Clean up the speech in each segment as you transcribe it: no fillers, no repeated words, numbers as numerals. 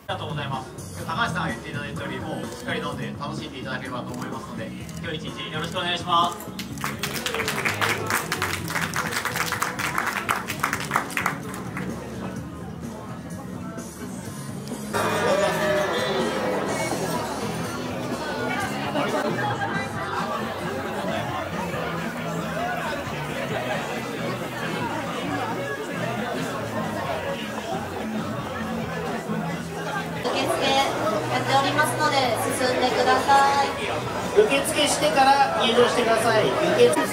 ありがとうございます。高橋さんが言っていただいたよりもしっかり飲んで楽しんでいただければと思いますので、今日一日よろしくお願いします。 やっておりますので進んでください。 受付してから入場してください。受付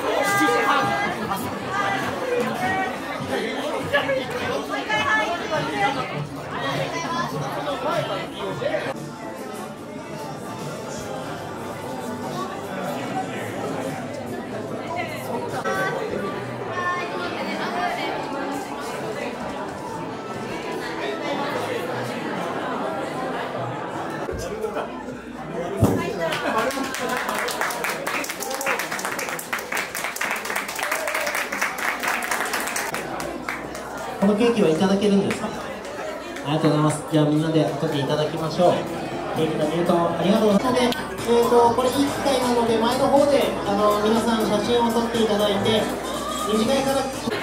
このケーキはいただけるんですか？ありがとうございます。じゃあみんなで後でいただきましょう。ケーキの入刀ありがとうございます。これいい機会なので前の方で皆さん写真を撮っていただいて二次会から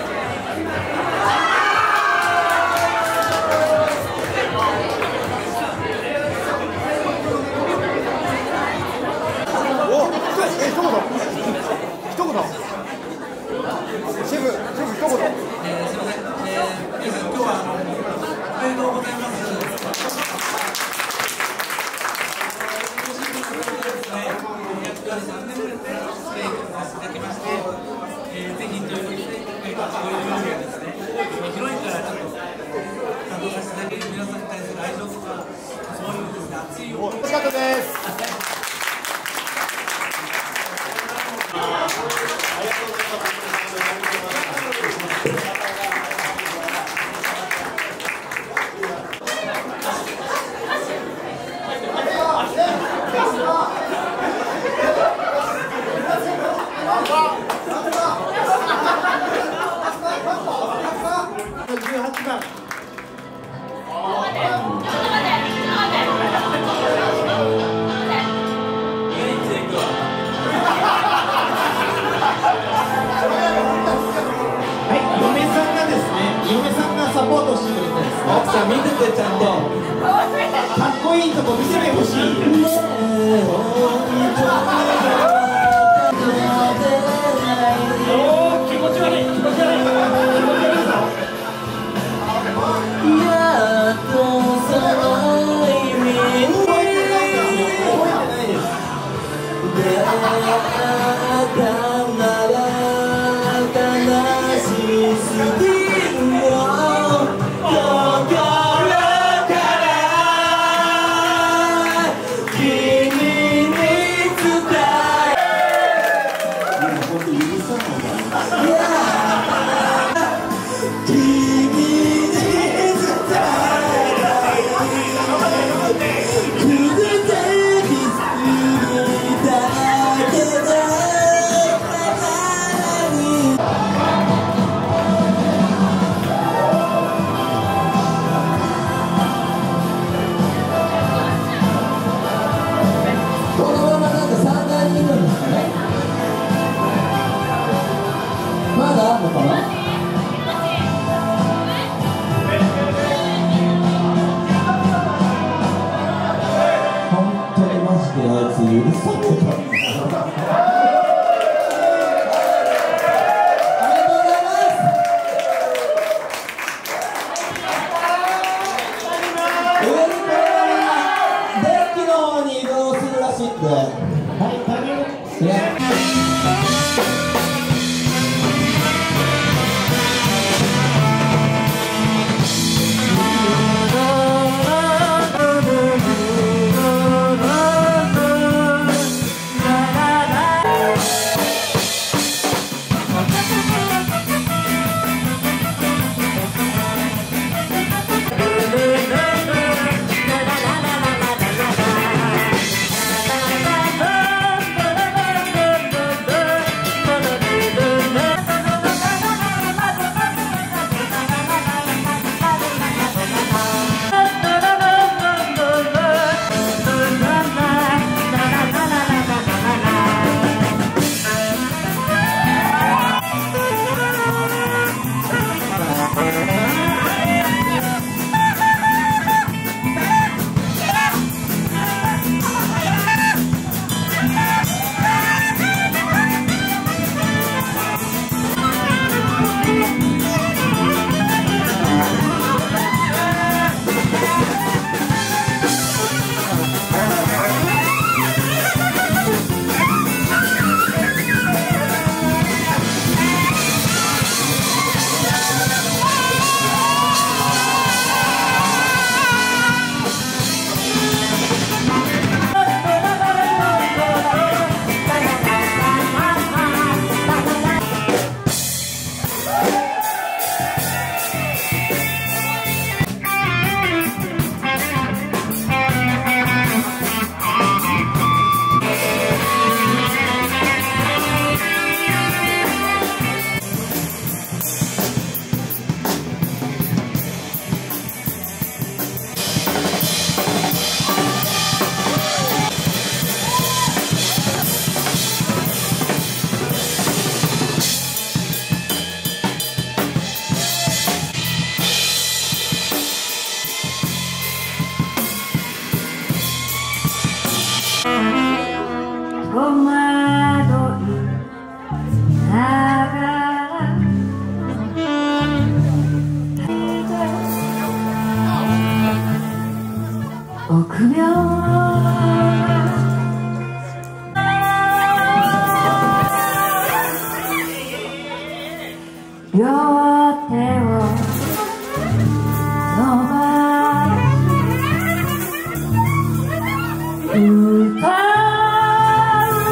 シェフ一言。 すみません。皆さん今日はおめでとうございます。今年の9月ですね、約3年ぶりにステーキをさせていただきまして、ぜひということでご用意がですね、広いからちょっと担当させていただける皆さんに対する愛情とかそういうですね熱い思い。 楽しかったです。18番。 サポートしてくれてるんです奥さん見ててちゃんとかっこいいとこ見せてほしい。気持ち悪い気持ち悪い気持ち悪いぞ。やっとその意味覚えてないです。出会ったなら悲しすぎ両手を伸ばし歌う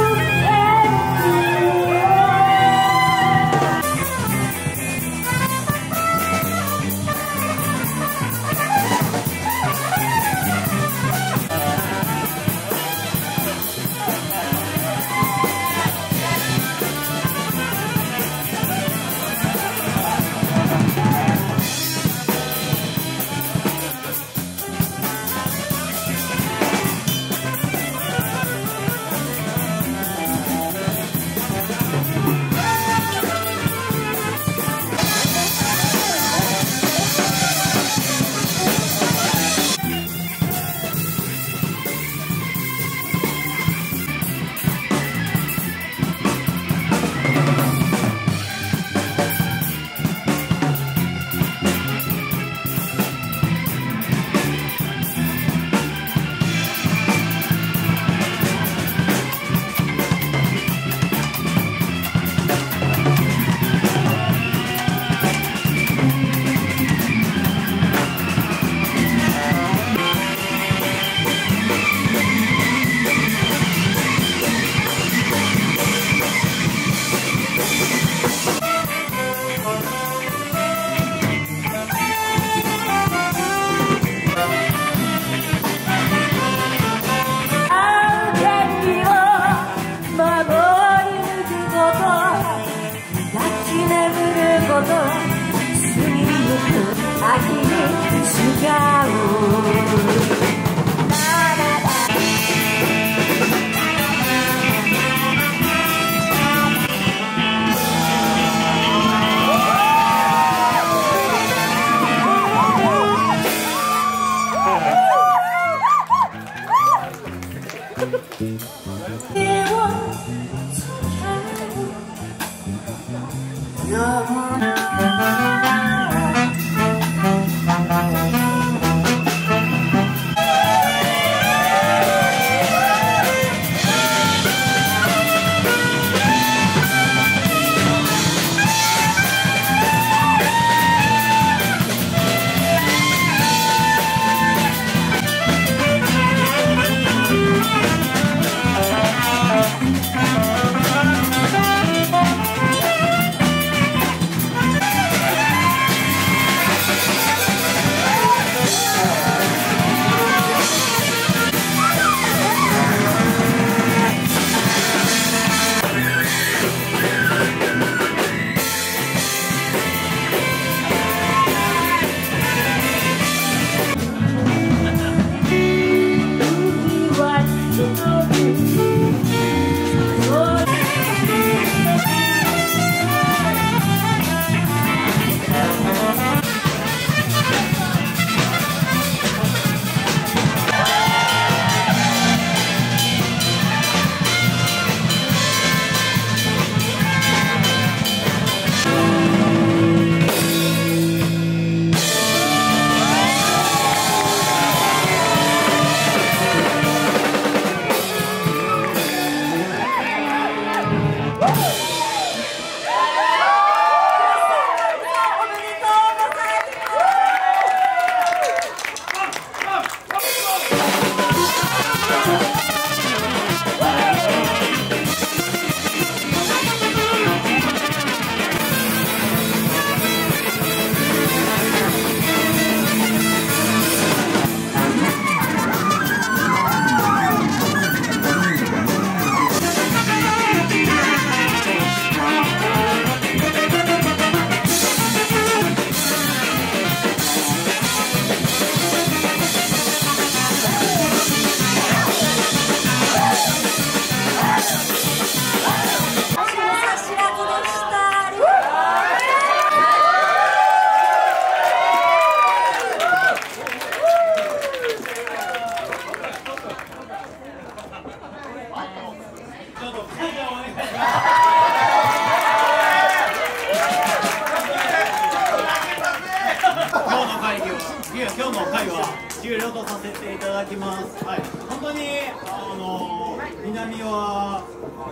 次は今日の会は終了とさせていただきます。はい、本当に南は、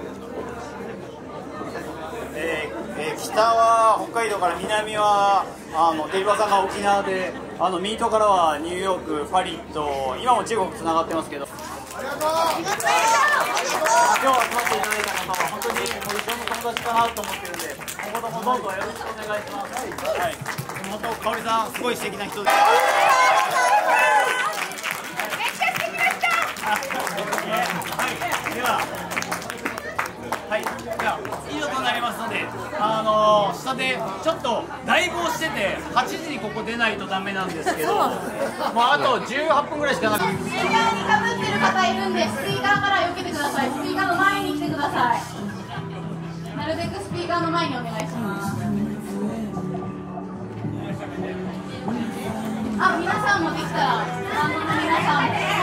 北は北海道から南はデリバさんが沖縄で、ミートからはニューヨーク、パリと今も中国つながってますけど、ありがとう。今日集まっていただいた方は本当に一生の友達かなと思ってるんで、今後ともどうぞよろしくお願いします。はい、本当香織さんすごい素敵な人です。以上となりますので、下でちょっとライブをしてて8時にここ出ないとダメなんですけど、もうあと18分ぐらいしかなくて、 スピーカーにかぶってる方いるんで、スピーカーから避けてください。スピーカーの前に来てください。なるべくスピーカーの前にお願いします。皆さんもできたら、皆さん